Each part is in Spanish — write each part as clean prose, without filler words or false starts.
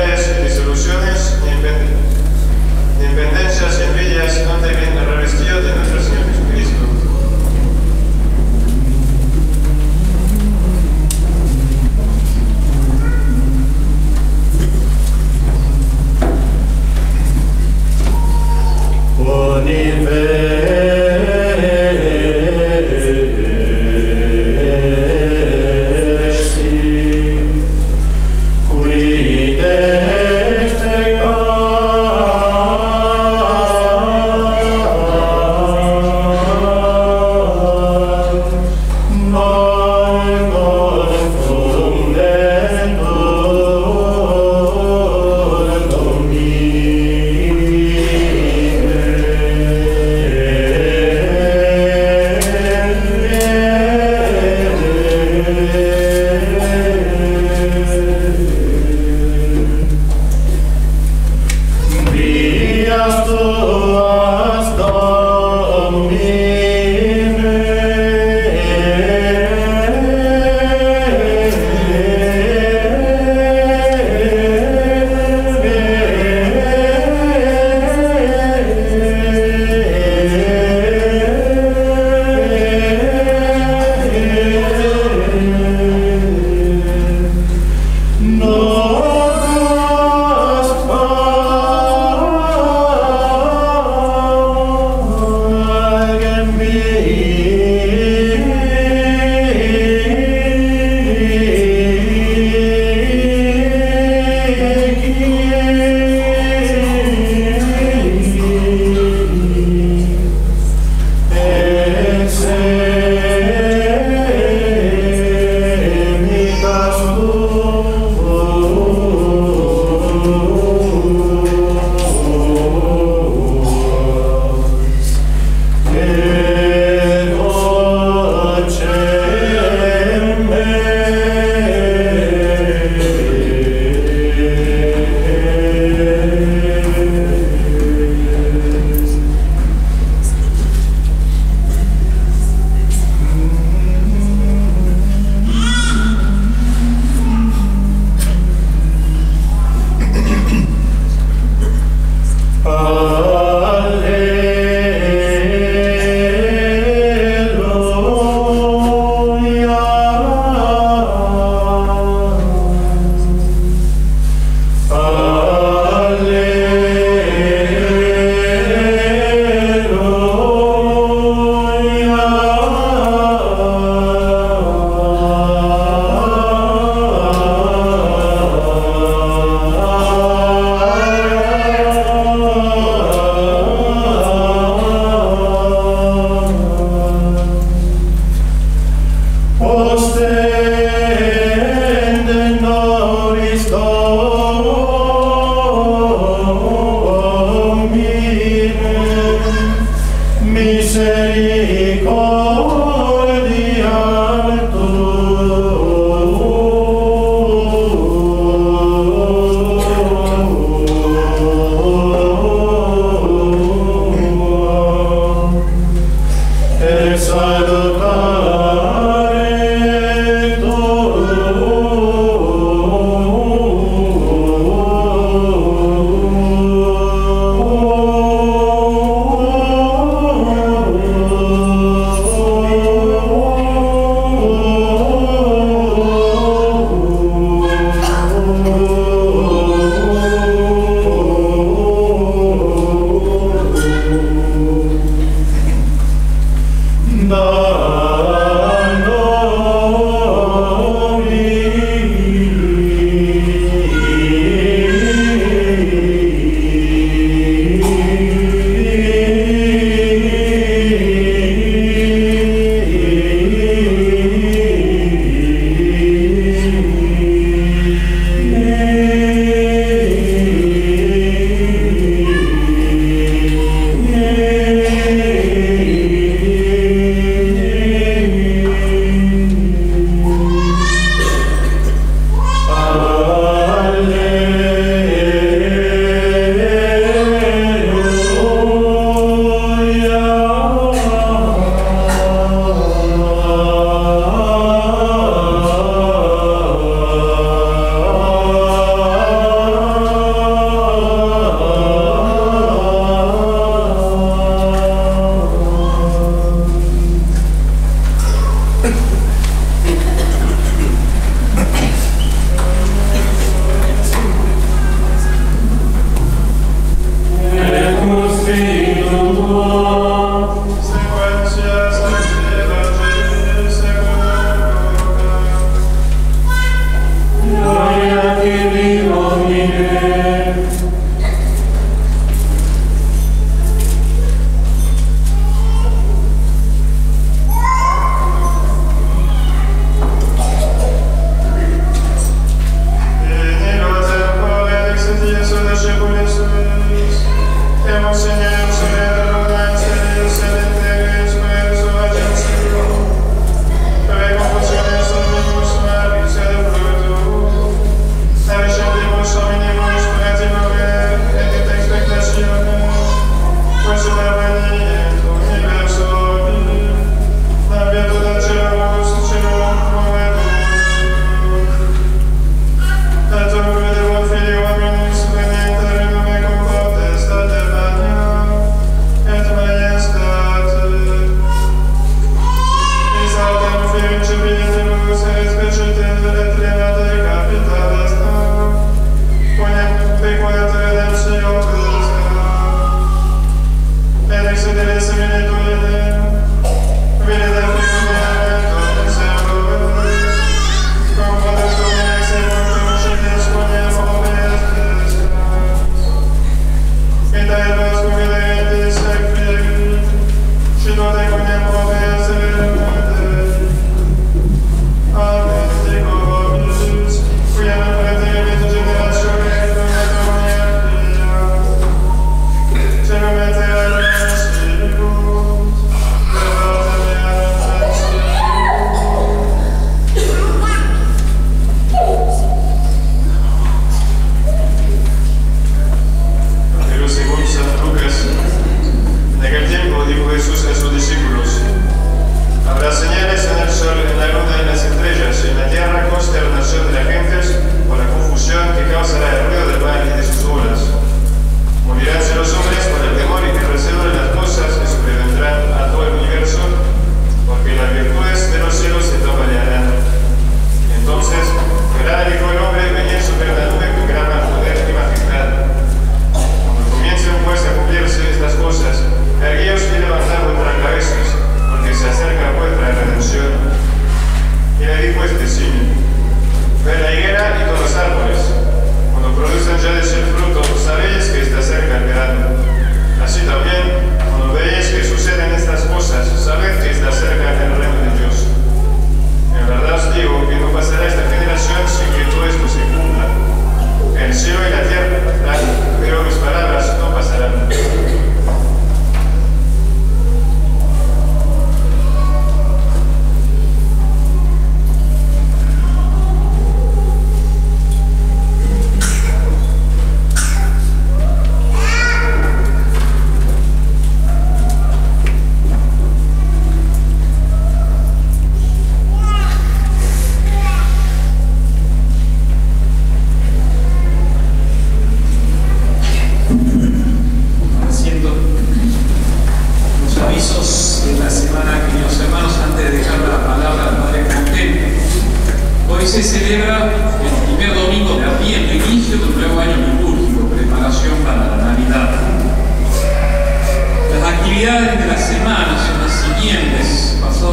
rivalidades, disoluciones, ni pendencias, ni envidias, sino también el revestido de nuestro Señor Jesucristo.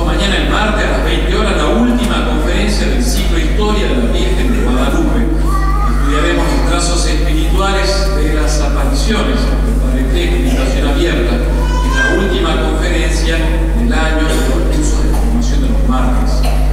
mañana, el martes, a las 20 horas, la última conferencia del ciclo Historia de la Virgen de Guadalupe. Estudiaremos los trazos espirituales de las apariciones del Padre Clemente, Invitación Abierta. Es la última conferencia del año de los cursos de formación de los mártires.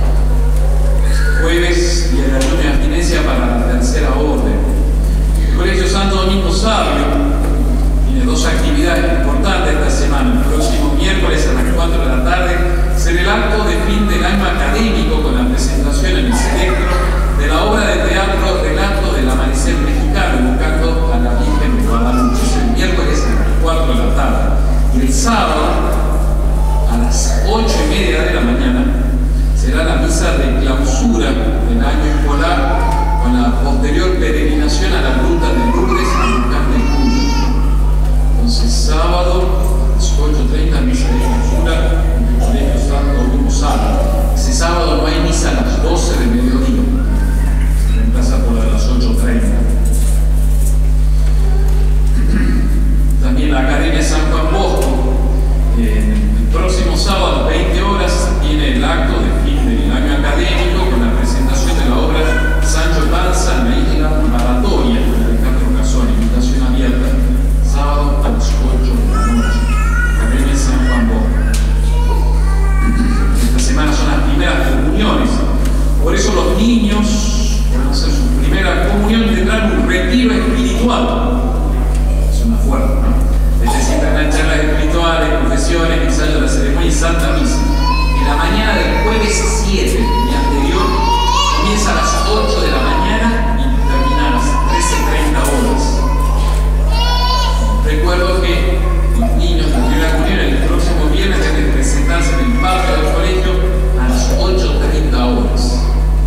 Jueves, día de ayuno y abstinencia para la tercera orden. El Colegio Santo Domingo Sabio tiene dos actividades importantes esta semana. El próximo miércoles a las 4 de la tarde será el acto de fin del año académico con la presentación en el Celectro de la obra de teatro Relato del Amanecer Mexicano, invocando a la Virgen de Guadalupe. El miércoles a las 4 de la tarde. Y el sábado a las 8:30 de la mañana será la misa de clausura del año escolar con la posterior peregrinación a la Gruta de Lourdes y Volcán de Cuyo. Entonces, sábado a las 8:30, misa de clausura en el Colegio Santo Domingo Sabio. Ese sábado no hay misa a las 12 del mediodía, se reemplaza por la de las 8:30. También la Academia San Juan Bosco, el próximo sábado a las 20 horas tiene el acto de fin del año académico con la presentación de la obra Sancho Panza en la isla Baratoria de Alejandro Casón, Invitación Abierta, sábado a las 8 de la noche, Academia San Juan Bosco. Esta semana son las primeras comuniones, por eso los niños, para hacer su primera comunión, tendrán un retiro espiritual. Suena fuerte, ¿no? Necesitan charlas espirituales, confesiones, ensayo de la ceremonia y Santa Misa. En la mañana del jueves 7, el día anterior, comienza a las 8 de la mañana y termina a las 13:30 horas. Recuerdo que los niños de primera comunión el próximo viernes deben presentarse en el patio del colegio a las 8:30 horas.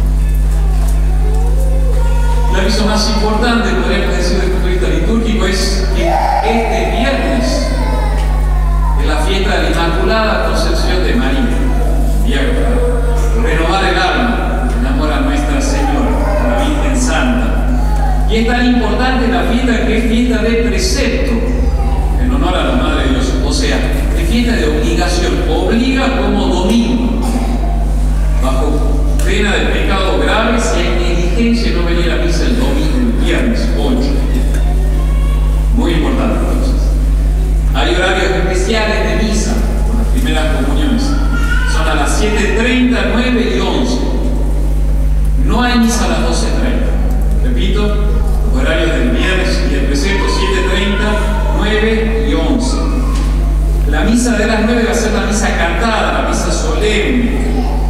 El aviso más importante, podríamos decir desde el punto de vista litúrgico, es que este viernes es la fiesta de la Inmaculada Concepción de María. Día para renovar el alma en amor a Nuestra Señora, a la Virgen Santa. Y es tan importante la fiesta que es fiesta de precepto, en honor a la Madre de Dios. O sea, es fiesta de obligación, obliga como domingo, bajo pena de pecado grave si hay negligencia no venir a misa el domingo, el viernes 8. Muy importante entonces. Hay horarios especiales de misa con las primeras comuniones. Son a las 7:30, 9 y 11. No hay misa a las 12:30. Repito, los horarios del viernes y el precepto 7:30, 9 y 11. La misa de las 9 va a ser la misa cantada, la misa solemne.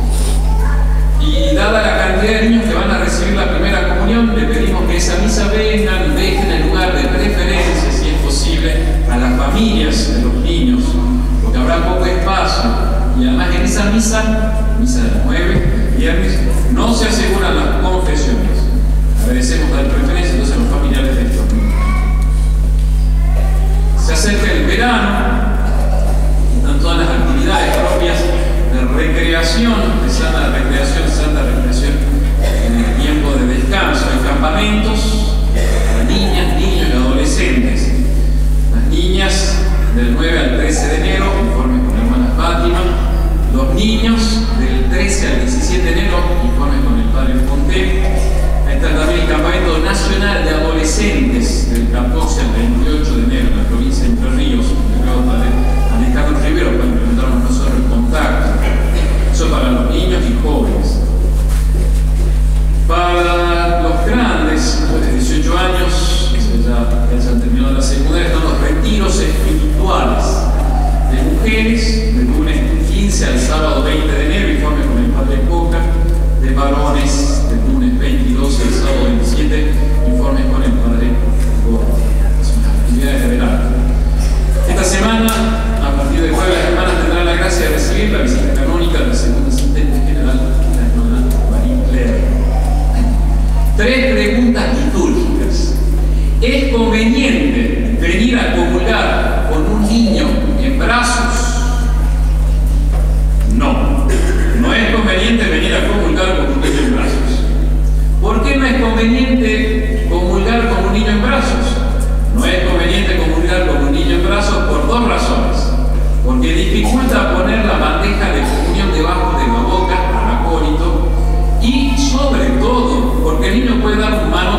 Y dada la cantidad de niños que van a recibir la primera comunión, le pedimos que esa misa vengan, dejen el lugar de preferencia, si es posible, a las familias de los niños, porque habrá poco espacio. Y además en esa misa de las 9, viernes, no se aseguran las confesiones. Agradecemos dar preferencia entonces a los familiares de estos niños. Se acerca el verano, están todas las actividades propias de recreación, santa recreación en el tiempo de descanso. Hay campamentos para niñas, niños y adolescentes. Las niñas del 9 al 13 de enero, informes con la hermana Fátima. Los niños del 13 al 17 de enero, informes con el padre Fonte. Ahí está también el campamento nacional de adolescentes del 14 al 28 de enero en la provincia de Entre Ríos, el padre Alejandro Rivero, para implementarnos nosotros el contacto. Eso para los niños y jóvenes. Para los grandes, de 18 años, que ya hayan terminado la secundaria, están los retiros espirituales de mujeres, del lunes 15 al sábado 20 de enero, informe con el padre Coca, de varones, del lunes 22 al sábado 27, informes con el padre Gordo. Son las actividades de verano. Esta semana, a partir del jueves, las hermanas tendrán la gracia de recibir la visita canónica de la segunda asistente general, la hermana María Claire. 3 preguntas litúrgicas. ¿Es conveniente venir a comulgar con un niño en brazos? No. No es conveniente venir a comulgar con un niño en brazos. ¿Por qué no es conveniente comulgar con un niño en brazos? No es conveniente comulgar con un niño en brazos por 2 razones. Porque dificulta poner la bandeja de comunión debajo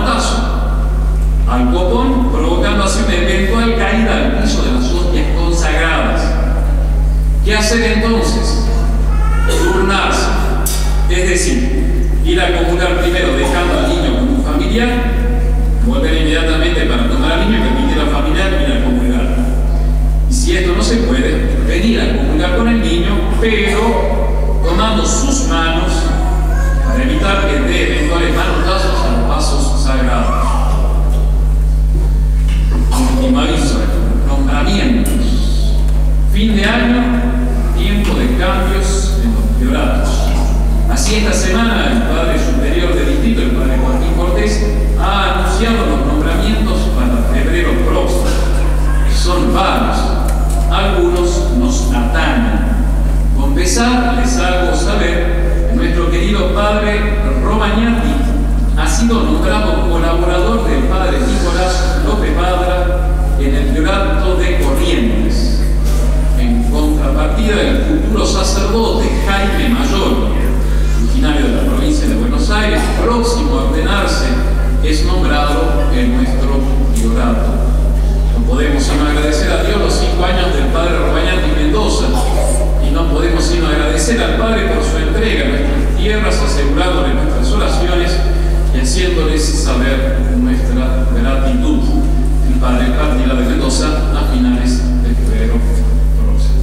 manotazo al copón, provocando así una eventual caída al piso de las hostias consagradas. ¿Qué hacer entonces? Turnarse, es decir, ir a comulgar primero dejando al niño con un familiar, volver inmediatamente para tomar al niño y permitir al familiar ir a comulgar. Y si esto no se puede, venir a comulgar con el niño, pero tomando sus manos para evitar que dé eventuales manotazos a los vasos sagrados. Último aviso, nombramientos. Fin de año, tiempo de cambios en los prioratos. Así esta semana el Padre Superior del Distrito, el Padre Joaquín Cortés, ha anunciado los nombramientos para febrero próximo. Son varios, algunos nos atañen. Con pesar les hago saber que nuestro querido Padre Romagnati ha sido nombrado colaborador del Padre Nicolás López Padra en el priorato de Corrientes, en contrapartida del futuro sacerdote Jaime Mayor, originario de la provincia de Buenos Aires, próximo a ordenarse, es nombrado en nuestro priorato. No podemos sino agradecer a Dios los 5 años del Padre Romagnati Mendoza, y no podemos sino agradecer al Padre por su entrega a nuestras tierras, asegurándole nuestras oraciones y haciéndoles saber nuestra gratitud. El Padre partirá de Mendoza a finales de febrero próximo.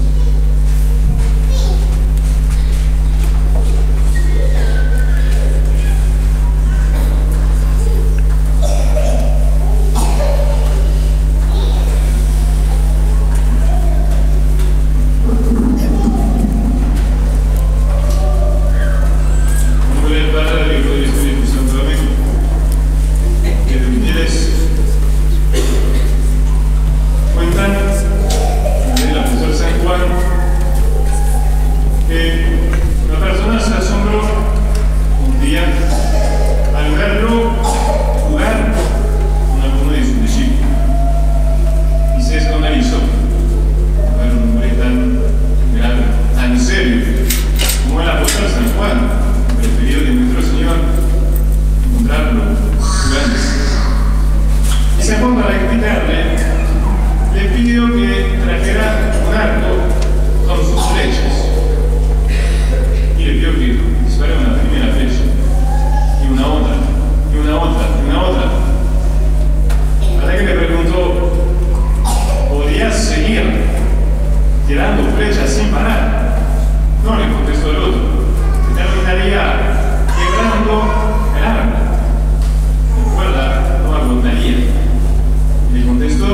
Le contestó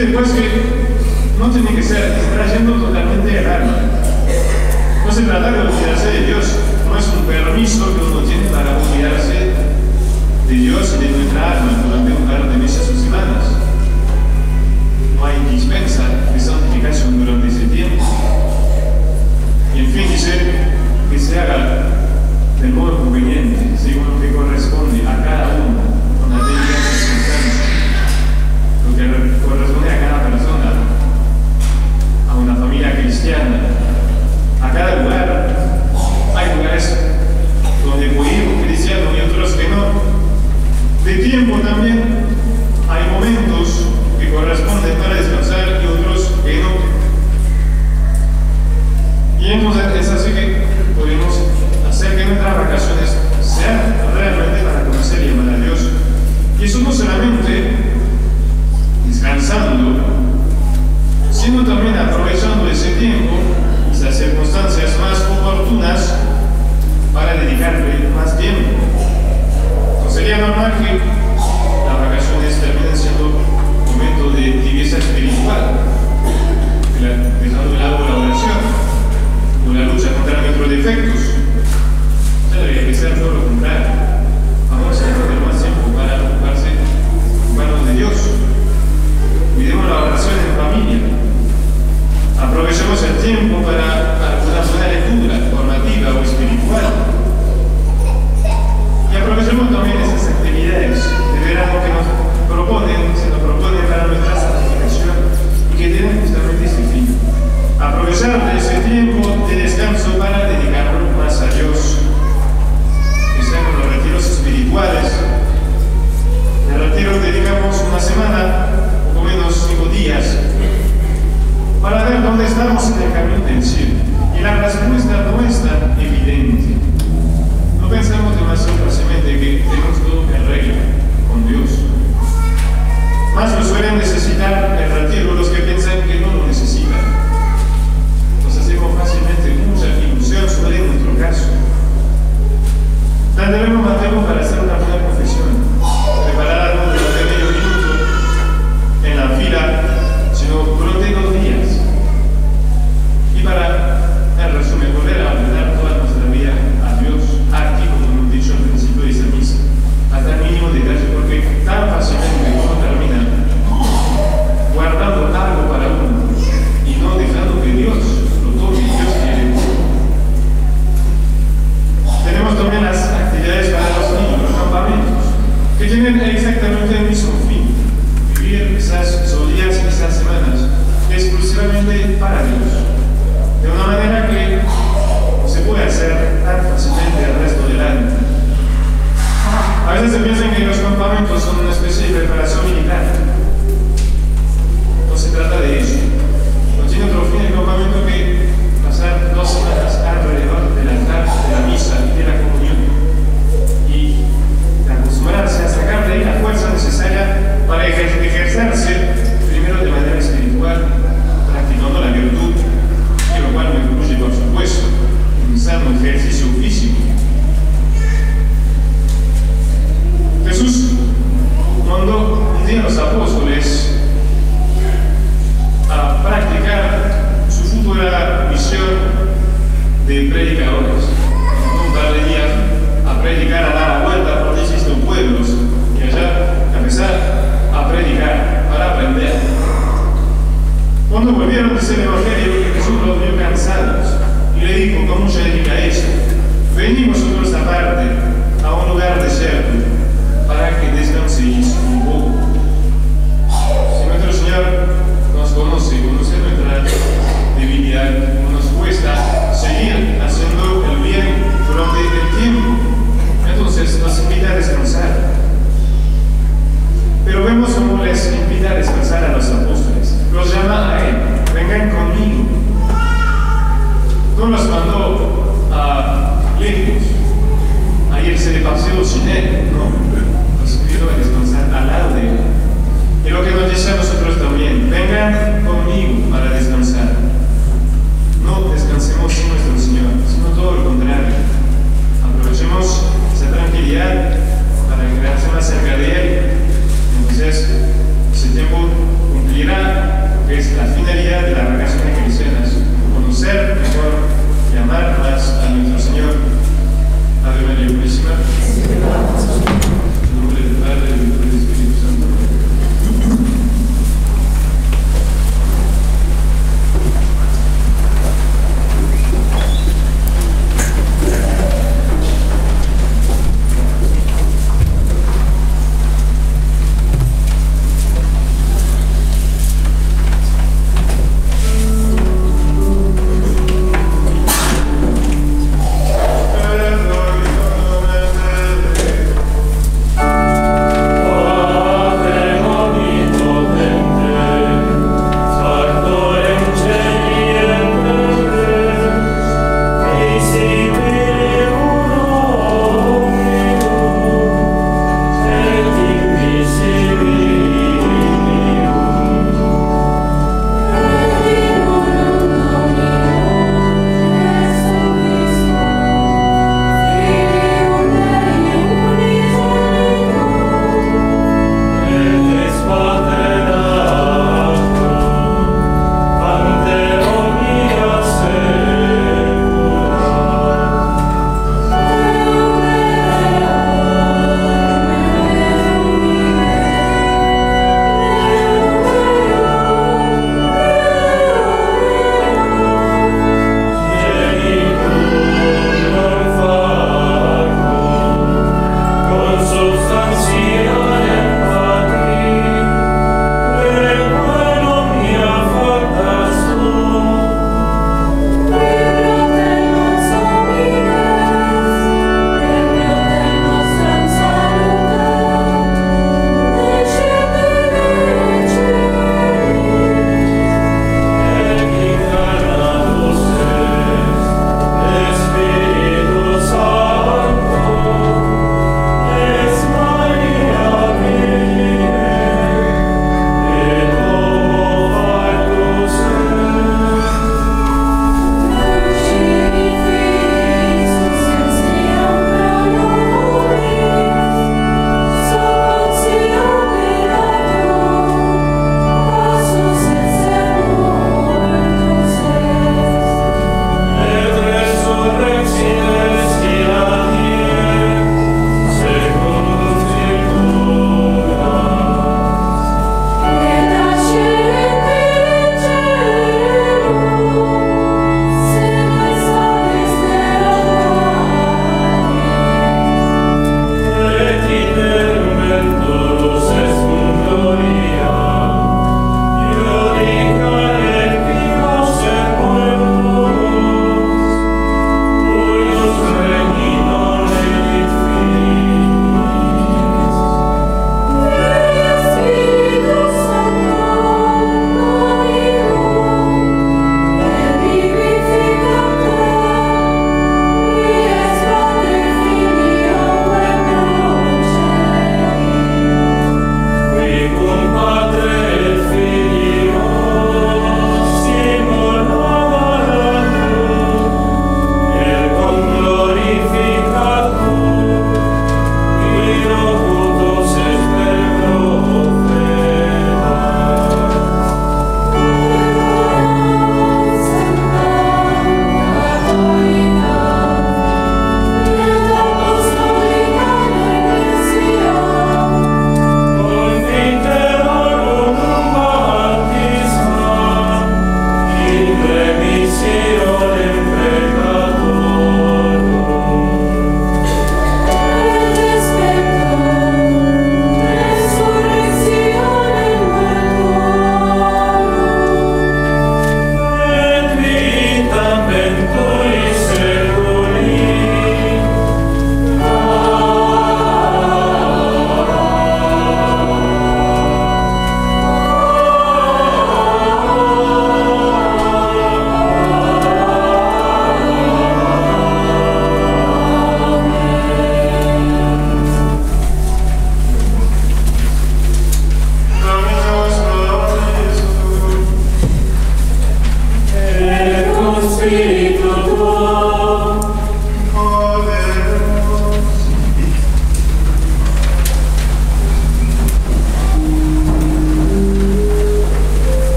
después que no tiene que ser distrayendo totalmente el alma. No se trata de olvidarse de Dios, no es un permiso que uno tiene para olvidarse de Dios y de nuestra alma durante un par de meses o semanas. No hay dispensa de santificación durante ese tiempo. Y en fin, dice que se haga del modo conveniente, según lo que corresponde a cada uno, con la debida circunstancia, lo que corresponde a cada persona, a una familia cristiana, a cada lugar. Hay lugares donde puede ir un cristiano y otros que no. De tiempo también hay momentos que corresponden para descansar y otros que no. Y entonces es así que podemos hacer que nuestras vacaciones sean realmente para conocer y amar a Dios. Y eso no solamente descansando, sino también aprovechando ese tiempo, esas circunstancias más oportunas, para dedicarle más tiempo. No sería normal que las vacaciones terminen siendo un momento de tibieza espiritual, dejando de lado la oración o la lucha contra nuestros defectos. Debería que ser todo lo contrario. Vamos a tener más tiempo para ocuparnos de Dios. Cuidemos la oración en familia. Aprovechemos el tiempo para una buena lectura formativa o espiritual. Y aprovechemos también esas actividades de verano que se nos proponen para nuestra santificación y que tienen justamente ese fin. Aprovechar de ese tiempo de descanso para dedicarlo más a Dios. Que sean los retiros espirituales. En el retiro dedicamos una semana, poco menos 5 días, para ver dónde estamos en el camino del cielo. Y la respuesta no es tan evidente. No pensamos demasiado fácilmente que tenemos todo en regla con Dios. Más lo suelen necesitar el retiro los que piensan que no lo necesitan. Nos hacemos fácilmente mucha ilusión sobre nuestro caso. Tal debemos mantenernos para hacer una buena confesión, prepararnos durante medio minuto en la fila, sino durante 2 días. Y para, en resumen, volver a ordenar toda nuestra vida a Dios, aquí como hemos dicho al principio de esa misa, hasta el mínimo detalle, porque tan fácilmente uno termina guardando algo para uno y no dejando que Dios lo tome y Dios quiere. Tenemos también las actividades para los niños, los campamentos, que tienen exactamente el mismo fin: vivir esos días, esas semanas exclusivamente para Dios, de una manera que no se puede hacer tan fácilmente el resto del año. A veces se piensa que los campamentos son una especie de preparación militar. No se trata de eso. No tiene otro fin el campamento que pasar 2 semanas alrededor del altar, de la misa y de la comunión, y acostumbrarse a sacar de ahí la fuerza necesaria para ejercerse primero de manera espiritual, practicando la virtud, y lo cual me incluye, por supuesto, un sano ejercicio físico. Jesús mandó un día a los apóstoles a practicar su futura misión de predicadores. Un par de días a predicar, a dar la vuelta por distintos pueblos y allá a empezar a predicar para aprender. Cuando volvieron, dice el Evangelio, que Jesús los vio cansados y le dijo con mucha delicadeza: venimos nosotros aparte a un lugar desierto para que descanséis un poco. Si nuestro Señor nos conoce nuestra debilidad, no nos cuesta seguir haciendo el bien durante el tiempo, entonces nos invita a descansar. Pero vemos cómo les invita a descansar a los apóstoles. Los llama a Él: vengan conmigo. No los mandó a lejos, a irse de paseo sin Él, no. Los invitó a descansar al lado de Él.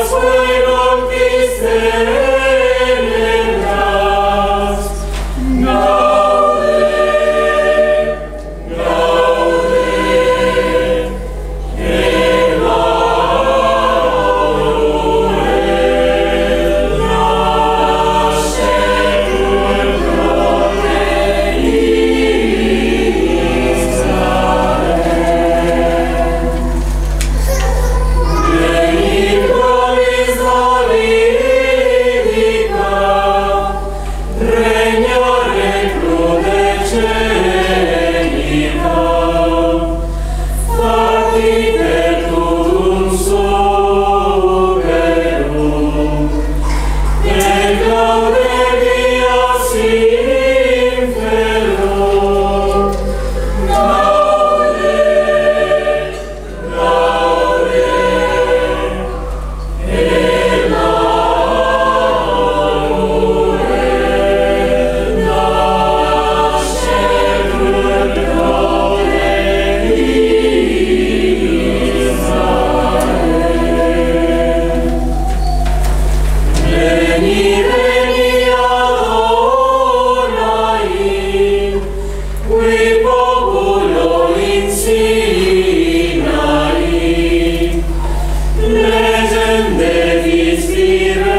Legende di